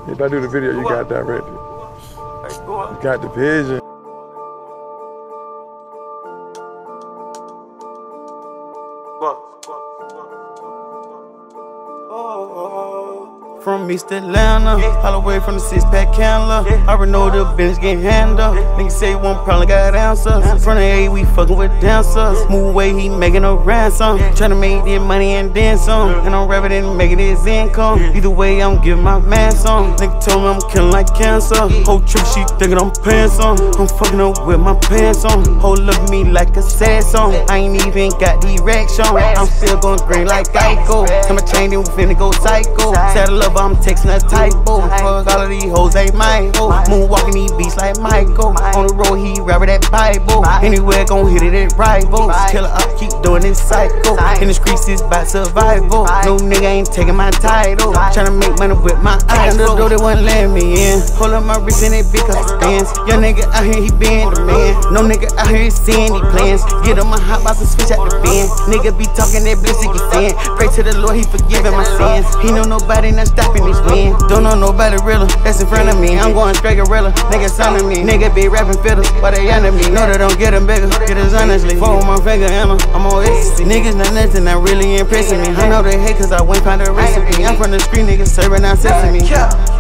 If I do the video, you got directed. You got the vision. From East Atlanta, all the way from the 6-pack candler. I already know the business getting handled. Niggas say one probably got answers. From the A, we fucking with dancers. Move away, he making a ransom. Tryna make this money and then some. And I'm rapping and making his income. Either way, I'm giving my man some. Nigga told me I'm killing like cancer. Whole trip, she thinking I'm paying some. I'm fucking up with my pants on. Whole look at me like a sad song. I ain't even got the erection. I'm still going green like Geico. Time I chain, then we finna go psycho. Saddle up, I'm texting a typo. Fuck all of these hoes, ain't my hoe. Moonwalking these beats like Michael. On the road, he rapping that Bible. Anywhere, gon' hit it at rivals. Killer up, keep doing this cycle. In the streets, it's about survival. No nigga ain't taking my title. Tryna make money with my eyes. The door, they wouldn't let me in. Hold up my wrist in it because it spins. Young nigga out here, he been the man. No nigga out here is seeing these plans. Get on my hot box and switch out the bin. Nigga be talking that bliss, he get thin. Pray to the Lord, he forgiving my sins. He know nobody not stopping this win. Don't know nobody realer, that's in front of me. I'm going straight gorilla, nigga son of me. Nigga be rapping fiddles, but they under me. Know that don't get them bigger, get us honestly. Phone my finger and I'm on ecstasy. Niggas not nothing, not really impressing me. I know they hate cause I went find a recipe. I'm from the street, niggas serving out sesame.